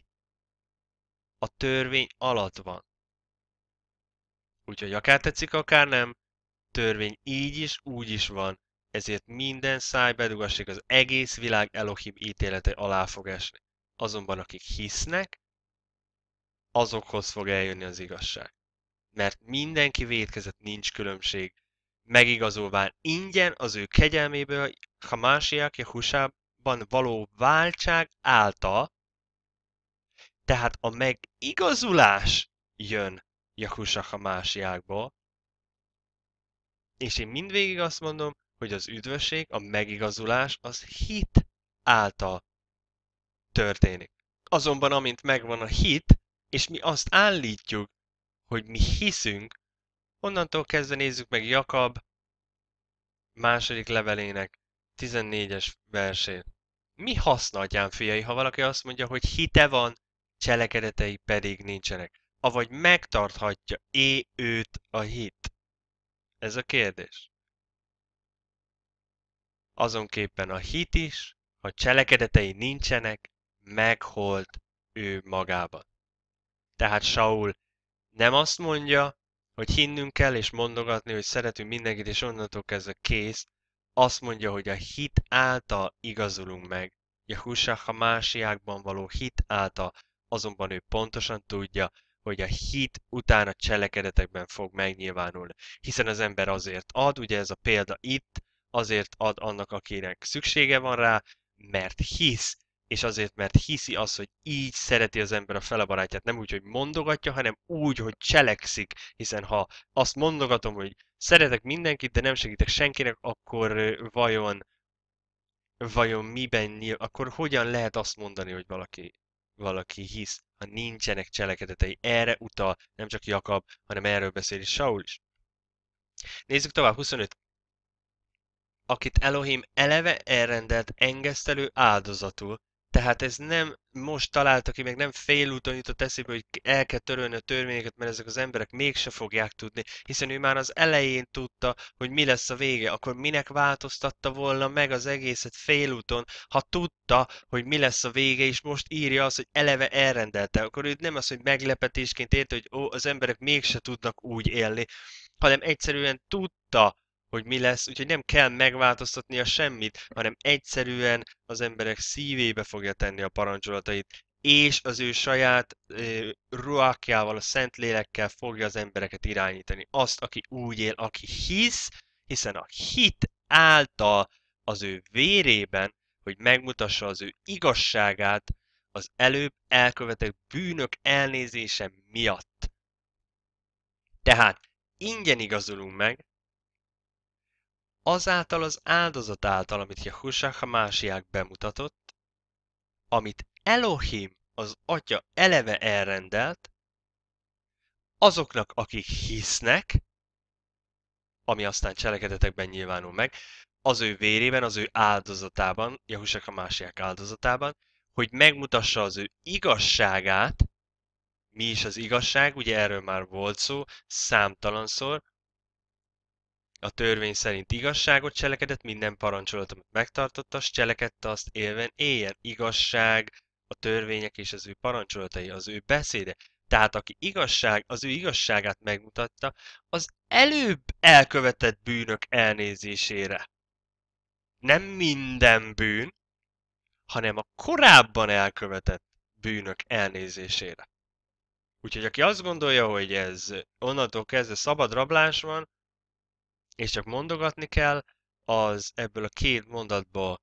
S1: a törvény alatt van. Úgyhogy akár tetszik, akár nem, törvény így is, úgy is van, ezért minden száj bedugassék, az egész világ Elohim ítélete alá fog esni. Azonban akik hisznek, azokhoz fog eljönni az igazság. Mert mindenki vétkezett, nincs különbség. Megigazolván ingyen az ő kegyelméből, Hamásják, Jehusában való váltság által, tehát a megigazulás jön Jehusá Hamásjákból, és én mindvégig azt mondom, hogy az üdvösség, a megigazulás az hit által történik. Azonban amint megvan a hit, és mi azt állítjuk, hogy mi hiszünk, onnantól kezdve nézzük meg Jakab második levelének tizennégyes versét. Mi haszna, atyám fiai, ha valaki azt mondja, hogy hite van, cselekedetei pedig nincsenek? Avagy megtarthatja-é őt a hit? Ez a kérdés. Azonképpen a hit is, ha cselekedetei nincsenek, meghalt ő magában. Tehát Saul nem azt mondja, hogy hinnünk kell és mondogatni, hogy szeretünk mindenkit, és onnantól kezdve kész. Azt mondja, hogy a hit által igazulunk meg. Jehusha Hamásiákban való hit által, azonban ő pontosan tudja, hogy a hit utána cselekedetekben fog megnyilvánulni. Hiszen az ember azért ad, ugye ez a példa itt, azért ad annak, akinek szüksége van rá, mert hisz, és azért, mert hiszi azt, hogy így szereti az ember a fele barátját, nem úgy, hogy mondogatja, hanem úgy, hogy cselekszik, hiszen ha azt mondogatom, hogy szeretek mindenkit, de nem segítek senkinek, akkor vajon, vajon miben nyíl, akkor hogyan lehet azt mondani, hogy valaki, valaki hisz, ha nincsenek cselekedetei? Erre utal nem csak Jakab, hanem erről beszél is Saul is. Nézzük tovább, huszonöt. Akit Elohim eleve elrendelt engesztelő áldozatul. Tehát ez nem most találta ki, meg nem félúton jutott eszébe, hogy el kell törölni a törvényeket, mert ezek az emberek mégse fogják tudni, hiszen ő már az elején tudta, hogy mi lesz a vége. Akkor minek változtatta volna meg az egészet félúton, ha tudta, hogy mi lesz a vége, és most írja azt, hogy eleve elrendelte. Akkor ő nem az, hogy meglepetésként érte, hogy ó, az emberek mégse tudnak úgy élni, hanem egyszerűen tudta, hogy mi lesz, úgyhogy nem kell megváltoztatnia semmit, hanem egyszerűen az emberek szívébe fogja tenni a parancsolatait, és az ő saját uh, ruákjával, a szent lélekkel fogja az embereket irányítani. Azt, aki úgy él, aki hisz, hiszen a hit által az ő vérében, hogy megmutassa az ő igazságát az előbb elkövetett bűnök elnézése miatt. Tehát ingyen igazulunk meg, azáltal az áldozat által, amit Jehusha Hamásiák bemutatott, amit Elohim, az Atya eleve elrendelt, azoknak, akik hisznek, ami aztán cselekedetekben nyilvánul meg, az ő vérében, az ő áldozatában, Jehusha Hamásiák áldozatában, hogy megmutassa az ő igazságát. Mi is az igazság? Ugye erről már volt szó számtalanszor. A törvény szerint igazságot cselekedett, minden parancsolatot megtartotta, s cselekedte azt élven éljen. Igazság, a törvények és az ő parancsolatai, az ő beszéde. Tehát aki igazság, az ő igazságát megmutatta, az előbb elkövetett bűnök elnézésére. Nem minden bűn, hanem a korábban elkövetett bűnök elnézésére. Úgyhogy aki azt gondolja, hogy ez onnantól kezdve szabad rablás van, és csak mondogatni kell, az ebből a két mondatból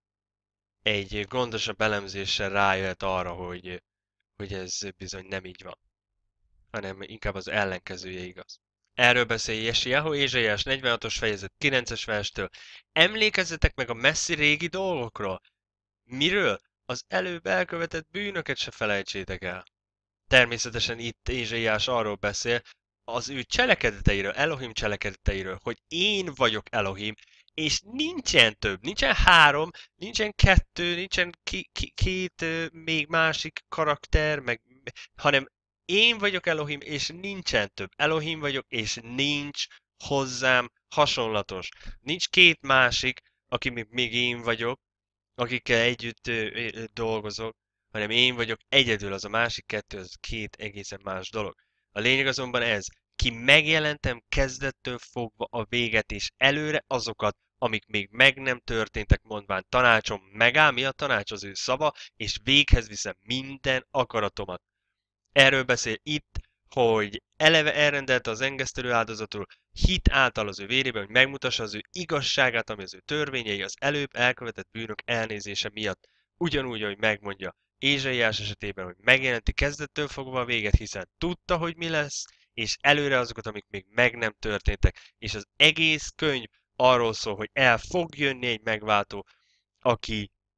S1: egy gondosabb elemzéssel rájöhet arra, hogy, hogy ez bizony nem így van, hanem inkább az ellenkezője igaz. Erről beszél Jesiáhu, Ézsaiás negyvenhatos fejezet kilences verstől. Emlékezzetek meg a messzi régi dolgokról. Miről? Az előbb elkövetett bűnöket se felejtsétek el. Természetesen itt Ézsaiás arról beszél, az ő cselekedeteiről, Elohim cselekedeteiről, hogy én vagyok Elohim, és nincsen több, nincsen három, nincsen kettő, nincsen ki, ki, két uh, még másik karakter, meg, hanem én vagyok Elohim, és nincsen több. Elohim vagyok, és nincs hozzám hasonlatos. Nincs két másik, aki még, még én vagyok, akikkel együtt uh, uh, dolgozok, hanem én vagyok egyedül, az a másik kettő, az két egészen más dolog. A lényeg azonban ez, ki megjelentem kezdettől fogva a véget és előre azokat, amik még meg nem történtek, mondván tanácsom megáll, mi a tanács az ő szava, és véghez viszem minden akaratomat. Erről beszél itt, hogy eleve elrendelte az engesztelő áldozatul, hit által az ő vérében, hogy megmutassa az ő igazságát, ami az ő törvényei az előbb elkövetett bűnök elnézése miatt. Ugyanúgy, ahogy megmondja Ézsaiás esetében, hogy megjelenti kezdettől fogva a véget, hiszen tudta, hogy mi lesz, és előre azokat, amik még meg nem történtek. És az egész könyv arról szól, hogy el fog jönni egy megváltó, aki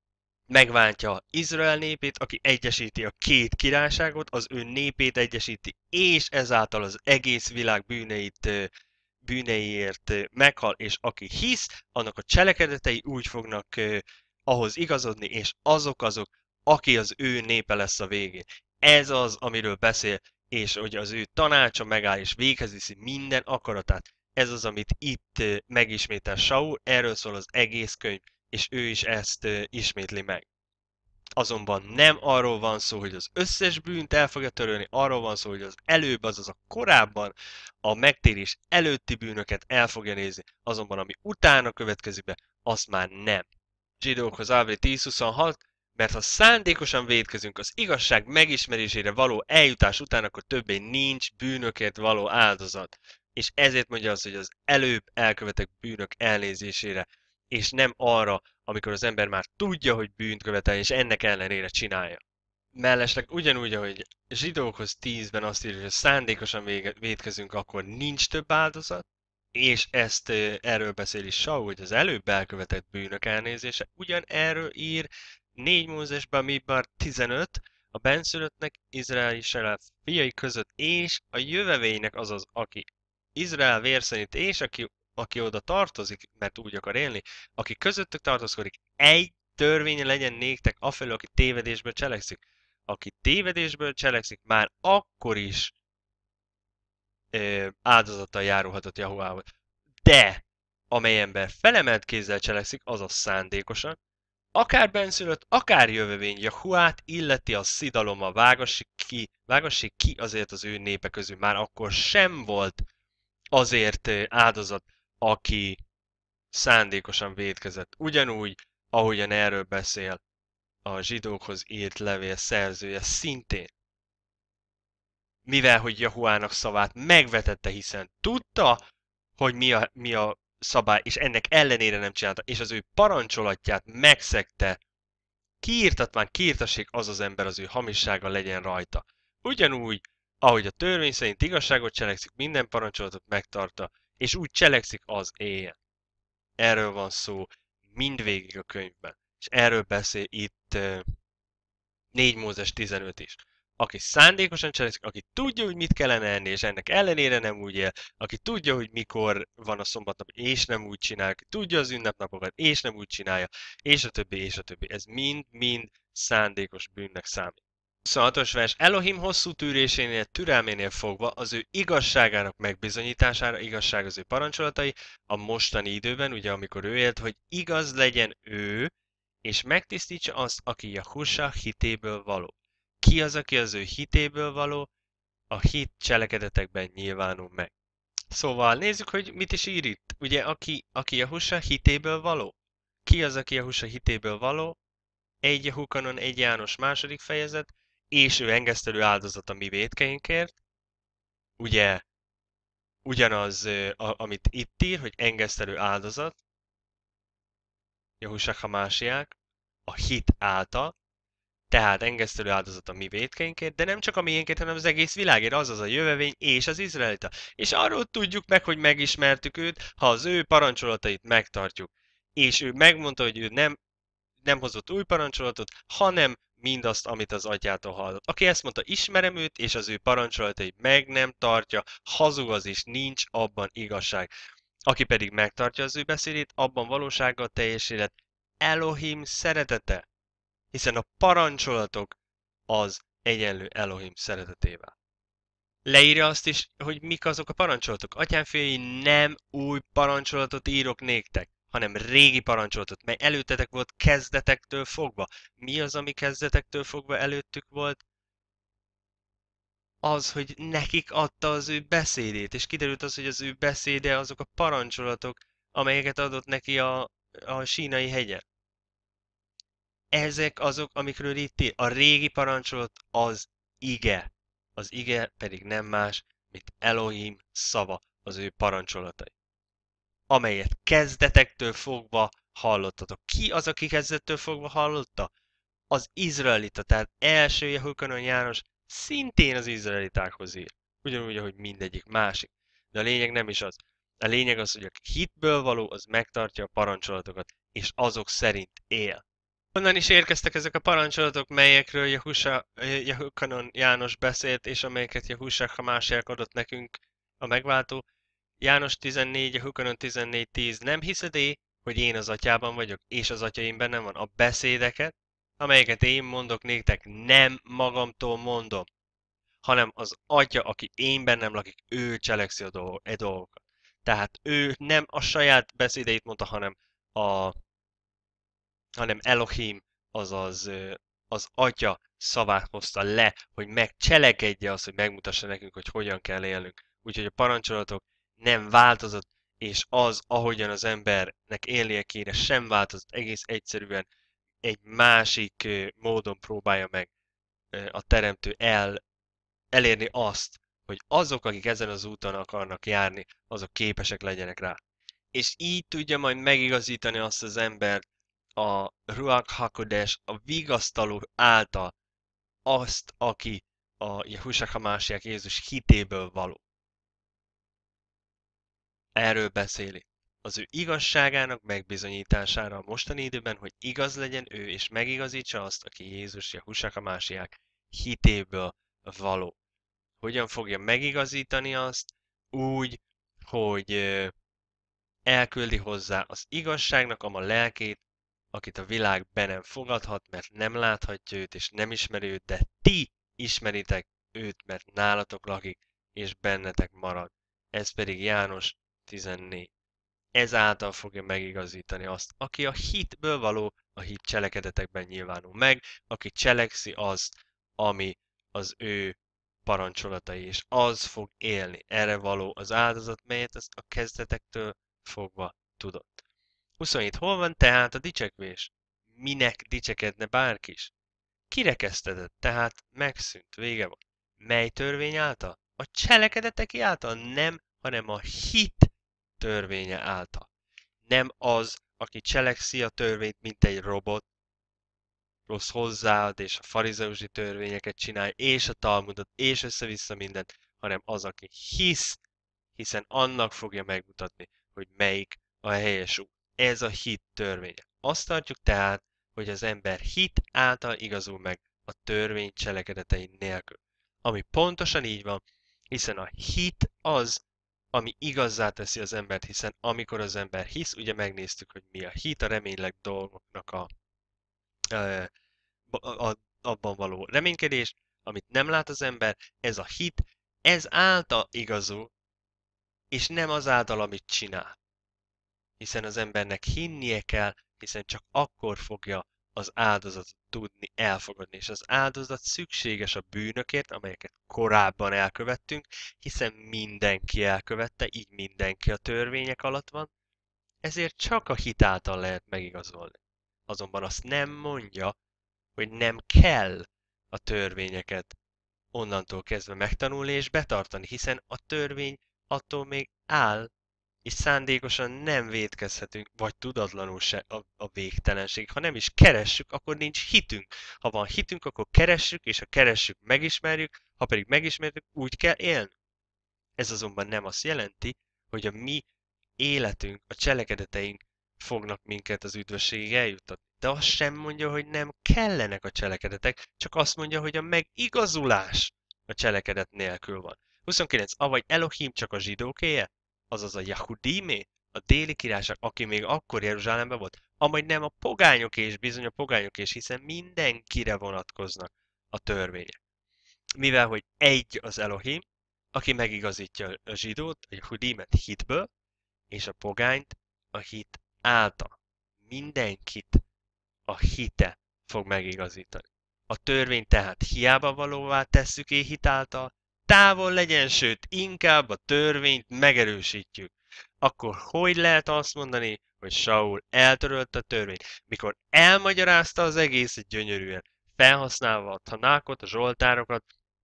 S1: megváltja Izrael népét, aki egyesíti a két királyságot, az ő népét egyesíti, és ezáltal az egész világ bűneit, bűneiért meghal, és aki hisz, annak a cselekedetei úgy fognak ahhoz igazodni, és azok azok, aki az ő népe lesz a végén. Ez az, amiről beszél, és hogy az ő tanácsa megáll, és véghez viszi minden akaratát. Ez az, amit itt megismétel Saul, erről szól az egész könyv, és ő is ezt ismétli meg. Azonban nem arról van szó, hogy az összes bűnt el fogja törölni, arról van szó, hogy az előbb, azaz a korábban a megtérés előtti bűnöket el fogja nézni, azonban ami utána következik be, azt már nem. Zsidókhoz Ávri tíz huszonhat, mert ha szándékosan vétkezünk az igazság megismerésére való eljutás után, akkor többé nincs bűnökért való áldozat. És ezért mondja az, hogy az előbb elkövetett bűnök elnézésére, és nem arra, amikor az ember már tudja, hogy bűnt követel, és ennek ellenére csinálja. Mellesleg ugyanúgy, ahogy Zsidókhoz tízben azt írja, hogy szándékosan vétkezünk, akkor nincs több áldozat, és ezt erről beszél is Saul, hogy az előbb elkövetett bűnök elnézése. Ugyan erről ír négy Mózesben, Midbar tizenöt, a benszülöttnek, Izrael Israel fiai között, és a jövevénynek, azaz aki Izrael vérszerint, és aki, aki oda tartozik, mert úgy akar élni, aki közöttük tartózkodik, egy törvény legyen néktek afelől, aki tévedésből cselekszik. Aki tévedésből cselekszik, már akkor is ö, áldozattal járulhatott Jahovához. De amely ember felemelt kézzel cselekszik, azaz szándékosan, akár benszülött, akár jövevény Jahuát illeti a szidalommal, vágassék ki, vágassék ki azért az ő népe közül. Már akkor sem volt azért áldozat, aki szándékosan vétkezett. Ugyanúgy, ahogyan erről beszél a zsidókhoz írt levél szerzője szintén. Mivel, hogy Jahuának szavát megvetette, hiszen tudta, hogy mi a, mi a szabály, és ennek ellenére nem csinálta, és az ő parancsolatját megszegte, kiírtatván kiírtassék az az ember, az ő hamissága legyen rajta. Ugyanúgy, ahogy a törvény szerint igazságot cselekszik, minden parancsolatot megtarta, és úgy cselekszik az éjjel. Erről van szó mindvégig a könyvben. És erről beszél itt uh, négy Mózes tizenöt is. Aki szándékosan cselekszik, aki tudja, hogy mit kellene enni, és ennek ellenére nem úgy él, aki tudja, hogy mikor van a szombatnap, és nem úgy csinálja, aki tudja az ünnepnapokat, és nem úgy csinálja, és a többi, és a többi. Ez mind-mind szándékos bűnnek számít. huszonhatos vers. Elohim hosszú tűrésénél, türelménél fogva az ő igazságának megbizonyítására, igazság az ő parancsolatai, a mostani időben, ugye amikor ő élt, hogy igaz legyen ő, és megtisztítsa azt, aki Jahusá hitéből való. Ki az, aki az ő hitéből való? A hit cselekedetekben nyilvánul meg. Szóval nézzük, hogy mit is ír itt. Ugye, aki, aki Jahusá hitéből való? Ki az, aki Jahusá hitéből való? egy Jehukanon, egy János második fejezet, és ő engesztelő áldozat a mi vétkeinkért. Ugye, ugyanaz, a, amit itt ír, hogy engesztelő áldozat, Jahusá Hamásiák, a hit által, tehát engesztelő áldozat a mi vétkeinkért, de nem csak a miénkért, hanem az egész világért, azaz a jövevény és az izraelita. És arról tudjuk meg, hogy megismertük őt, ha az ő parancsolatait megtartjuk. És ő megmondta, hogy ő nem, nem hozott új parancsolatot, hanem mindazt, amit az atyától hallott. Aki ezt mondta, ismerem őt, és az ő parancsolatait meg nem tartja, hazug az is, nincs abban igazság. Aki pedig megtartja az ő beszédét, abban valósággal teljes élet, Elohim szeretete. Hiszen a parancsolatok az egyenlő Elohim szeretetével. Leírja azt is, hogy mik azok a parancsolatok. Atyám nem új parancsolatot írok néktek, hanem régi parancsolatot, mely előttetek volt kezdetektől fogva. Mi az, ami kezdetektől fogva előttük volt? Az, hogy nekik adta az ő beszédét, és kiderült az, hogy az ő beszéde azok a parancsolatok, amelyeket adott neki a, a sínai hegyen. Ezek azok, amikről itt ír. A régi parancsolat az ige. Az ige pedig nem más, mint Elohim szava, az ő parancsolatai. Amelyet kezdetektől fogva hallottatok. Ki az, aki kezdettől fogva hallotta? Az izraelita, tehát első Jehukanon János szintén az izraelitákhoz ír. Ugyanúgy, ahogy mindegyik másik. De a lényeg nem is az. A lényeg az, hogy a hitből való, az megtartja a parancsolatokat, és azok szerint él. Honnan is érkeztek ezek a parancsolatok, melyekről Jehusa, Jehukanon János beszélt, és amelyeket Jehusa Hamásiák adott nekünk a megváltó? János tizennégy, Jehukanon tizennégy tíz. Nem hiszed-é, hogy én az atyában vagyok, és az atyaim bennem van? A beszédeket, amelyeket én mondok néktek, nem magamtól mondom, hanem az atya, aki én bennem lakik, ő cselekszi a dolgokat. Tehát ő nem a saját beszédeit mondta, hanem a hanem Elohim, azaz az Atya szavát hozta le, hogy megcselekedje azt, hogy megmutassa nekünk, hogy hogyan kell élnünk. Úgyhogy a parancsolatok nem változott, és az, ahogyan az embernek élnie kéne, sem változott. Egész egyszerűen egy másik módon próbálja meg a Teremtő el, elérni azt, hogy azok, akik ezen az úton akarnak járni, azok képesek legyenek rá. És így tudja majd megigazítani azt az embert, a Ruach HaKodesh, a vigasztaló által azt, aki a Jehusa Hamásiák Jézus hitéből való. Erről beszéli. Az ő igazságának megbizonyítására a mostani időben, hogy igaz legyen ő, és megigazítsa azt, aki Jézus Jehusa Hamásiák hitéből való. Hogyan fogja megigazítani azt? Úgy, hogy elküldi hozzá az igazságnak a lelkét, akit a világ be nem fogadhat, mert nem láthatja őt, és nem ismeri őt, de ti ismeritek őt, mert nálatok lakik, és bennetek marad. Ez pedig János tizennégy. Ezáltal fogja megigazítani azt, aki a hitből való, a hit cselekedetekben nyilvánul meg, aki cselekszi azt, ami az ő parancsolatai, és az fog élni. Erre való az áldozat, melyet az a kezdetektől fogva tudott. huszonhét. Hol van tehát a dicsekvés? Minek dicsekedne bárki is? Kirekesztedett, tehát megszűnt, vége van. Mely törvény által? A cselekedetek által? Nem, hanem a hit törvénye által. Nem az, aki cselekszi a törvényt, mint egy robot, rossz hozzáad, és a farizeusi törvényeket csinál, és a Talmudot, és össze-vissza mindent, hanem az, aki hisz, hiszen annak fogja megmutatni, hogy melyik a helyes út. Ez a hit törvénye. Azt tartjuk tehát, hogy az ember hit által igazul meg a törvény cselekedetei nélkül. Ami pontosan így van, hiszen a hit az, ami igazzá teszi az embert, hiszen amikor az ember hisz, ugye megnéztük, hogy mi a hit, a reményleg dolgoknak a, a, a abban való reménykedés, amit nem lát az ember, ez a hit, ez által igazul, és nem azáltal, amit csinál. Hiszen az embernek hinnie kell, hiszen csak akkor fogja az áldozatot tudni elfogadni, és az áldozat szükséges a bűnökért, amelyeket korábban elkövettünk, hiszen mindenki elkövette, így mindenki a törvények alatt van, ezért csak a hit által lehet megigazolni. Azonban azt nem mondja, hogy nem kell a törvényeket onnantól kezdve megtanulni és betartani, hiszen a törvény attól még áll, és szándékosan nem vétkezhetünk, vagy tudatlanul se a, a végtelenség. Ha nem is keressük, akkor nincs hitünk. Ha van hitünk, akkor keressük, és ha keressük, megismerjük, ha pedig megismerjük, úgy kell élni. Ez azonban nem azt jelenti, hogy a mi életünk, a cselekedeteink fognak minket az üdvösségig eljuttatni. De azt sem mondja, hogy nem kellenek a cselekedetek, csak azt mondja, hogy a megigazulás a cselekedet nélkül van. huszonkilenc. Avagy Elohim csak a zsidókéje? Azaz a Yahudimé, a déli királyság, aki még akkor Jeruzsálemben volt, amely nem a pogányok és bizony a pogányok és, hiszen mindenkire vonatkoznak a törvények. Mivel, hogy egy az Elohim, aki megigazítja a zsidót, a Yahudimet hitből, és a pogányt a hit által. Mindenkit a hite fog megigazítani. A törvény tehát hiába valóvá tesszük é hit által, távol legyen, sőt, inkább a törvényt megerősítjük. Akkor hogy lehet azt mondani, hogy Saul eltörölte a törvényt, mikor elmagyarázta az egészet gyönyörűen, felhasználva a tanákot, a zsoltárokat,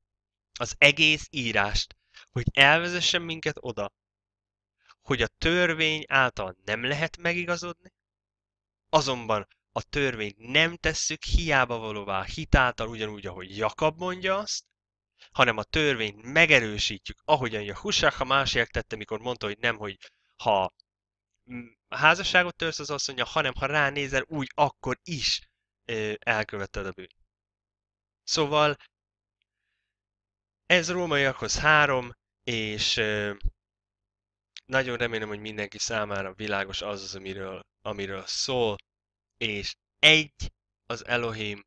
S1: az egész írást, hogy elvezessen minket oda, hogy a törvény által nem lehet megigazodni, azonban a törvényt nem tesszük hiába valóvá hit által, ugyanúgy, ahogy Jakab mondja azt, hanem a törvényt megerősítjük, ahogyan Jehusa Hamásiák tette, mikor mondta, hogy nem, hogy ha házasságot törsz az asszonya, hanem ha ránézel, úgy akkor is ö, elkövetted a bűnt. Szóval ez rómaiakhoz három, és ö, nagyon remélem, hogy mindenki számára világos az az, amiről, amiről szól, és egy az Elohim,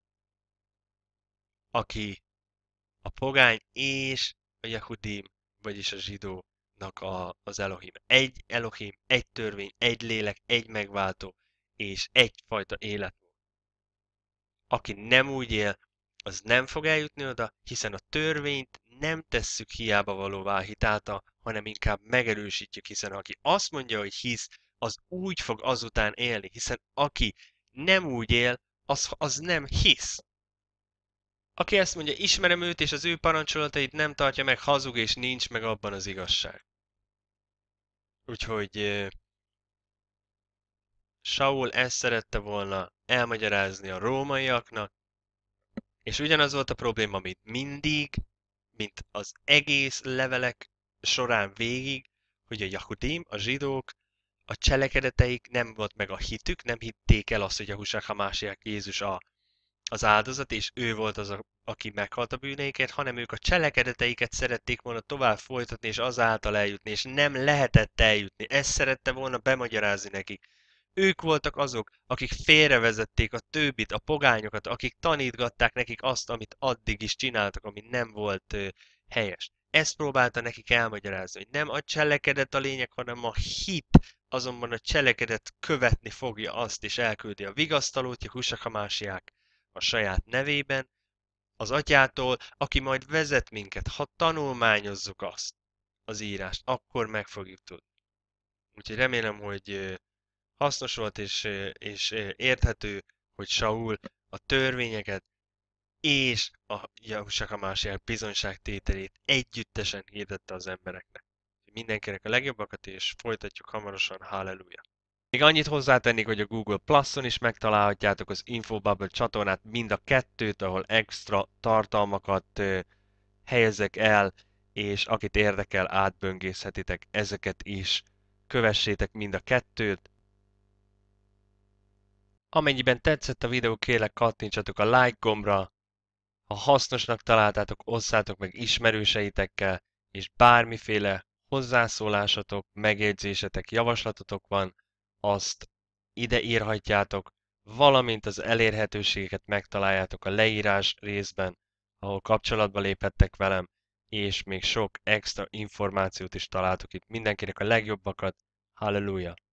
S1: aki a pogány és a Jehudim, vagyis a zsidónak a, az Elohim. Egy Elohim, egy törvény, egy lélek, egy megváltó, és egyfajta életmód. Aki nem úgy él, az nem fog eljutni oda, hiszen a törvényt nem tesszük hiába valóvá hitáltal, hanem inkább megerősítjük, hiszen aki azt mondja, hogy hisz, az úgy fog azután élni, hiszen aki nem úgy él, az, az nem hisz. Aki ezt mondja, ismerem őt, és az ő parancsolatait nem tartja meg, hazug, és nincs meg abban az igazság. Úgyhogy uh, Saul ezt szerette volna elmagyarázni a rómaiaknak, és ugyanaz volt a probléma, mint mindig, mint az egész levelek során végig, hogy a Jahudim, a zsidók, a cselekedeteik nem volt meg a hitük, nem hitték el azt, hogy a Husák Hamásiák Jézus a az áldozat, és ő volt az, a, aki meghalt a bűneikért, hanem ők a cselekedeteiket szerették volna tovább folytatni, és azáltal eljutni, és nem lehetett eljutni. Ezt szerette volna bemagyarázni nekik. Ők voltak azok, akik félrevezették a többit, a pogányokat, akik tanítgatták nekik azt, amit addig is csináltak, ami nem volt ö, helyes. Ezt próbálta nekik elmagyarázni, hogy nem a cselekedet a lényeg, hanem a hit, azonban a cselekedet követni fogja azt, és elküldi a vigasztalót, a Husakamásiák a saját nevében, az atyától, aki majd vezet minket, ha tanulmányozzuk azt, az írást, akkor meg fogjuk tudni. Úgyhogy remélem, hogy hasznos volt és, és érthető, hogy Saul a törvényeket és a Jahusakamásják bizonyságtételét együttesen hirdette az embereknek. Mindenkinek a legjobbakat, és folytatjuk hamarosan, halleluja! Még annyit hozzátennék, hogy a Google Plus-on is megtalálhatjátok az Infobubble csatornát, mind a kettőt, ahol extra tartalmakat ö, helyezek el, és akit érdekel, átböngészhetitek ezeket is. Kövessétek mind a kettőt. Amennyiben tetszett a videó, kérlek kattintsatok a like gombra. Ha hasznosnak találtátok, osszátok meg ismerőseitekkel, és bármiféle hozzászólásatok, megjegyzésetek, javaslatotok van, azt ide írhatjátok, valamint az elérhetőségeket megtaláljátok a leírás részben, ahol kapcsolatba léphettek velem, és még sok extra információt is találtok itt. Mindenkinek a legjobbakat, halleluja!